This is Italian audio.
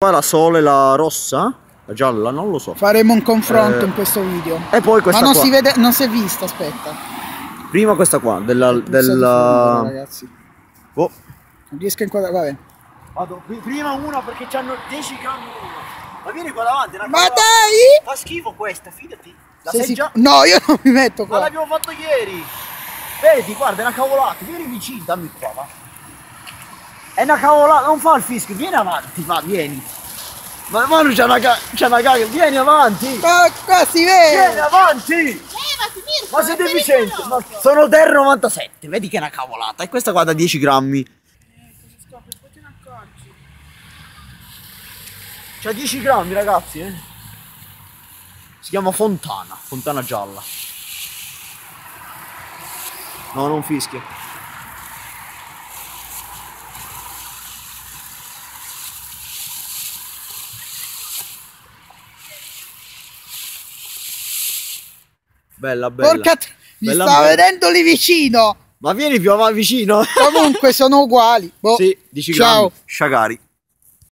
Qua la sole, la rossa, la gialla, non lo so. Faremo un confronto in questo video. E poi questa ma non qua. si vede, non si è vista, aspetta. Prima questa qua, della... Ragazzi. Oh. Non riesco a inquadrare, vabbè. Vado, prima una perché c'hanno 10 grammi una. Ma vieni qua davanti, Ma dai! fa schifo questa, fidati. La sei già... No, io non mi metto qua. Ma l'abbiamo fatto ieri. Vedi, guarda, è una cavolata. Vieni vicino, dammi qua, va. È una cavolata, non fa il fischio, vieni avanti, va, vieni. Ma Manu c'è una caga, vieni avanti. Ma qua si vede. Vieni avanti. Levati, Mirko, Ma sei deficiente, ma sono del 97, vedi che è una cavolata. E questa qua da 10 grammi. Poi te ne accorgi. C'ha 10 grammi, ragazzi, eh. Si chiama Fontana, Fontana gialla. No, non fischia. Bella, bella. Porca mi bella, sta bella. vedendo lì vicino. Ma vieni più vicino. Comunque sono uguali. Boh. Sì, 10 Ciao. grammi. Sciagari.